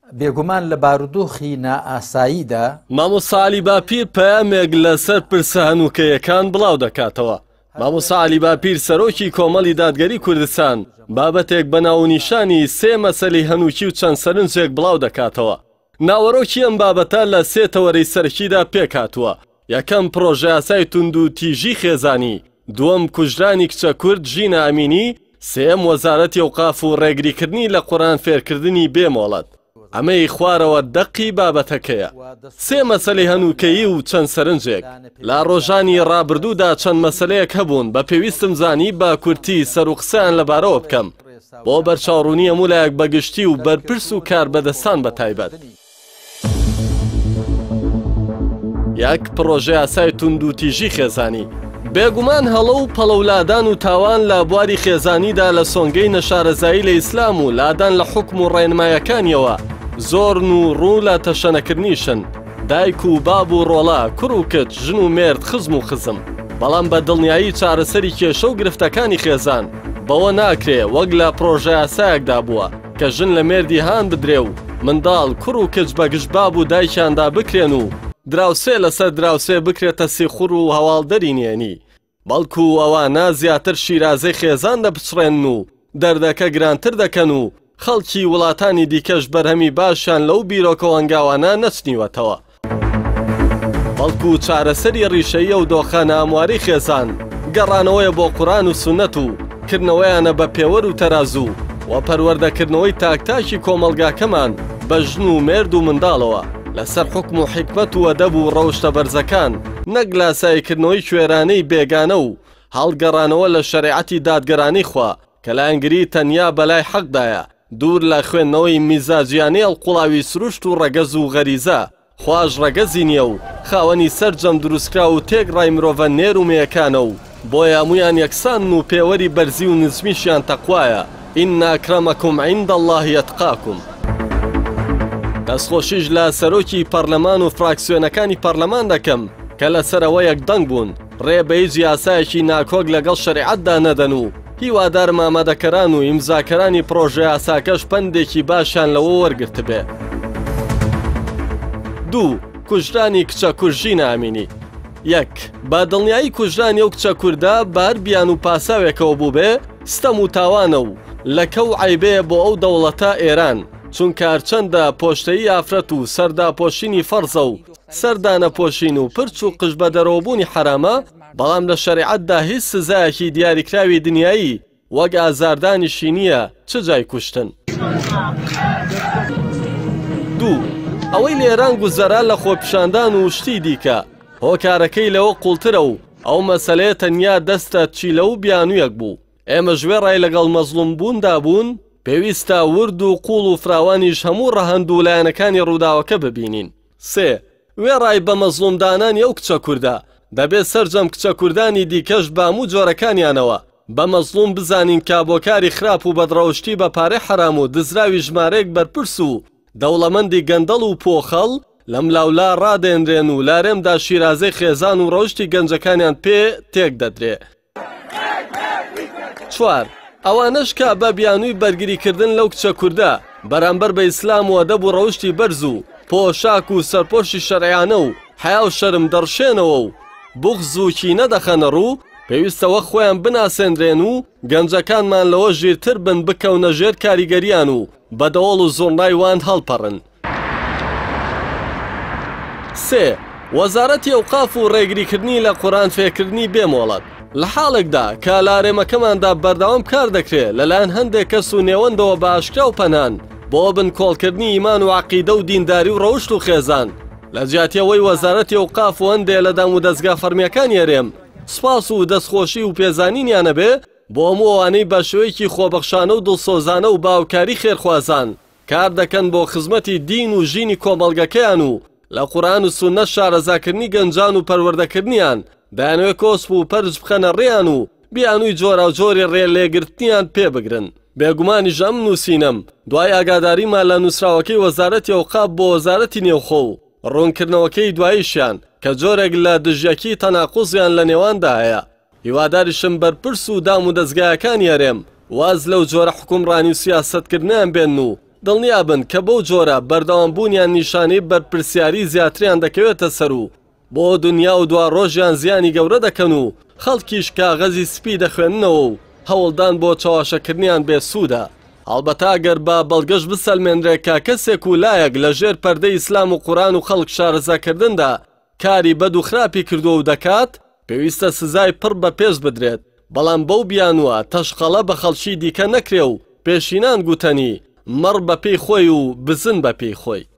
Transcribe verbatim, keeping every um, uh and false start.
بێگومان لە بارودۆخی نائاساییدا مامۆستا عەلی باپیر پەیامێک لەسەر پرسە هەنووکەیەکان بڵاو دەکاتەوە. مامۆستا عەلی باپیر سەرۆکی کۆمەڵی دادگەری کوردستان بابەتێک بە ناونیشانی سێ مەسەلەی هەنووکی و چەند سەرنجێک بڵاو دەکاتەوە. ناوەڕۆکی ئەم بابەتە لە سێ تەوەرەی سەرەکیدا پێکهاتووە. یەکەم پرۆژە یاسای تونند و تیژی خێزانی، دووەم کوژرانی کچە کورد ژینە ئەمینی، سێم وەزارەتی ئەوقاف و ڕێگریکردنی لە قورئان فێرکردنی بێمۆڵەت. ئەمەی خوارەوە دەقی بابەتەکەیە. سێ مەسەلەی هەنووکەیی و چەند سەرنجێک. لە ڕۆژانی ڕابردوودا چەند مەسەلەیەک هەبوون بە پێویستم زانی با کورتی سەر و قسەیان لەبارەوە بکەم بۆ بەرچاوڕوونی هەموو لایەک بەگشتی و بەرپرس و کاربەدەستان بەتایبەت. یەک پرۆژە یاسای تونند و تیژی خێزانی. بێگومان هەڵە و پەڵەولادان و تاوان لە بواری خێزانیدا لە سۆنگەی نەشارەزایی لە ئیسلام و لادان لە حوکم و ڕێنمایەکانیەوە زۆرن و ڕوو لە تەشەنەکردنیشن. دایک و باب و ڕۆڵا، کوڕ و کچ، ژن و مێرد، خزم و خزم. بەڵام بە دڵنیایی چارەسەری کێشە و گرفتەکانی خێزان بەوە ناکرێ وەک لە پرۆژە یاسایەکدا بووە کە ژن لە مێردی هان بدرێ و منداڵ، کوڕ و کچ بەگشت باب و دایکیاندا بکرێن و دراوسێ لەسەر دراوسێ بکرێتە سیخور و هەواڵدەری نێنی. بەڵکو ئەوانە زیاتر شیرازەی خێزان دەپچڕێن و دەردەکە گرانتر دەکەن و خەڵکی وڵاتانی دیکەش بەرهەمی باشیان لەو بیرۆکە هەنگاوانە نەچنیوەتەوە. بەڵکو چارەسەری ڕیشەیە و دۆخانە ئامواری خێزان گەڕانەوەیە بۆ قورئان و سونەت و کردنەوەیانە بە پێوەر و تەرازوو و پەروەردەکردنەوەی تاکتاکی کۆمەلگاکەمان بە ژن و مێرد و منداڵەوە لەسەر حکم و حکمت و ئەدەب و ڕەوشتە بەرزەکان، نەک لاسایکردنەوەی کوێرانەی بێگانە و هەڵگەڕانەوە لە شەریعەتی دادگەرانی خوا کە لایەنگری تەنیا بەلای حەقدایە، دوور لە خوێندنەوەی میزاجیانەی هەڵقوڵاوی سروشت و ڕەگەز و غەریزە. خواش ڕەگەزی نییە و خاوەنی سەرجەم دروستکرا و تێکڕای مرۆڤە نێر و مێیەکانە و بۆیە هەموویان یەکسان و پێوەری بەرزی و نزمیشیان تەقوایە. ئین ئەکرەمەکم عیند الله یەتقاکم. دەستخۆشیش لە سەرۆکی پەرلەمان و فراکسیۆنەکانی پەرلەمان دەکەم کە لەسەرەوە یەکدەنگ بوون، ڕێ بە هیچ یاسایەکی ناکۆک لەگەڵ شەریعەتدا نەدەن و هیوادار مامەدەکەران و ئیمزاکەرانی پرۆژە یاساکەش پەندێکی باشیان لەوە وەرگرت بێ. دوو کوژرانی کچە کورد ژینە ئەمینی. یەک با دڵنیایی کوژرانی ئەو کچە کووردە بار بیان و پاساوێکەوە بوو بێ ستەم و تاوانە و لەکە و عیبەیە بۆ ئەو دەوڵەتە ئێران، چونکە هەرچەندە پۆشتەیی ئافرەت و سەرداپۆشینی فەرزە و سەردانەپۆشین و پرچ و قژ بە دەرەوەبوونی حرامە، بەڵام لە شەریعەتدا هیچ سزایەکی دیاریکراوی دنیایی وەک ئازاردانیشی نییە چ جای کوشتن. دوو ئەوەی لە ئێران گوزەرا لە خۆپیشاندان و شتی دیکە هۆکارەکەی لەوە قوڵترە و ئەو مەسەلەیە تەنیا دەستە چیلە و بیانوویەک بوو. ئێمە ژوێڕای لەگەڵ مەزلوم بووندا بوون، پێویستە ورد و قوڵ و فراوانیش هەموو ڕەهەند و لایەنەکانی ڕووداوەکە ببینین. سێ وێڕای بە مەزلومدانانی ئەو کچە کووردە دەبێت سەرجەم کچە کوردانی دیکەش بە هەموو جۆرەکانیانەوە بە مەزلوم بزانین کابۆکاری خراپ و بەدڕەوشتی بە پارەی حرام و دزراوی ژمارەیەک بەرپرس و دەوڵەمەندی گەندەڵ و پۆخەڵ لەم لاولا ڕادێنرێن و لارێمدا شیرازەی خێزان و ڕەوشتی گەنجەکانیان پێ تێک دەدرێ. چوار ئەوانەش کە بە بیانووی بەرگریکردن لەو کچە کووردە بەرامبەر بە ئیسلام و ئەدەب و ڕەوشتی بەرز و پۆشاک و سەرپۆشی شەرعیانە و حیا و شەرم دەڕشێنەوە و بوغز و کینە دەخەنە ڕوو، پێویستەوە خۆیان بناسێنرێن و گەنجەکانمان لەوە ژیرتر بن بکەونە ژێر کاریگەریان و بەدەوڵ و زۆرنای وان هەڵپەڕن. سێ وەزارەتی ئەوقاف و ڕێگریکردنی لە قورئان فێرکردنی بێمۆڵەت لە حاڵێکدا کە لارێمەکەماندا بەردەوام کار دەکرێت لەلایەن هەندێک کەس و نێوەندەوە بە ئاشکرا و پەنهان بۆ بن کۆڵکردنی ئیمان و عەقیدە و دینداری و ڕەوشت و خێزان. لە جیاتیەوەی وەزارەتی ئەوقاف و هەندێک لە دام و دەستگا فەرمیەکان یێرێم سپاس و دەستخۆشی و پێزانینیانە بێ بۆ هەموو ئەوانەی بە شێوەیەکی خۆبەخشانە و دڵسۆزانە و باوکاری خێرخوازان کار دەکەن بۆ خزمەتی دین و ژینی کۆمەڵگەکەیان و لە قورئان و سوننە شارەزاکردنی گەنجان و پەروەردەکردنیان دەیانەوێت کۆسپ و پەرج بخەنە ڕێیان و بیانووی جۆرا و جۆری ڕێلێگرتنیان پێ بگرن. بێگومانی ژەم نووسینم دوای ئاگاداریمان لە نووسراوەکەی وەزارەتی ئەوقاف بۆ وەزارەتی نێوخۆ و ڕوونکردنەوەکەی دواییشیان کە جۆرێک لە دژیەکی تەناقوزیان لە نێواندا هەیە. هیواداریشم بەرپرس و دام و دەستگایەکان یارێم واز لەو جۆرە حکومڕانی و سیاسەتکردنیان بێن و دڵنیابن کە بەو جۆرە بەردەوامبوونیان نیشانەی بەرپرسیاری زیاتریان دەکەوێتە سەر و بۆ دنیا و دوا ڕۆژیان زیانی گەورە دەکەن و خەڵکیش کاغەزی سپی دەخوێننەوە و هەوڵدان بۆ چاواشەکردنیان بێسوودە. هەڵبەتە ئەگەر بە بەڵگەش بسەلمێنرێت کە کەسێک و لایەک لە ژێر پەردەی ئیسلام و قورآن و خەڵک شارەزاکردندا کاری بەد و خراپی کردووە و دەکات، پێویستە سزای پڕ بە پێش بدرێت. بەڵام بەو بیانوە تەشقەڵە بە خەڵکی دیکە نەکرێ و پێشینان گوتەنی مەڕ بە پێی خۆی و بزن بە پێی خۆی.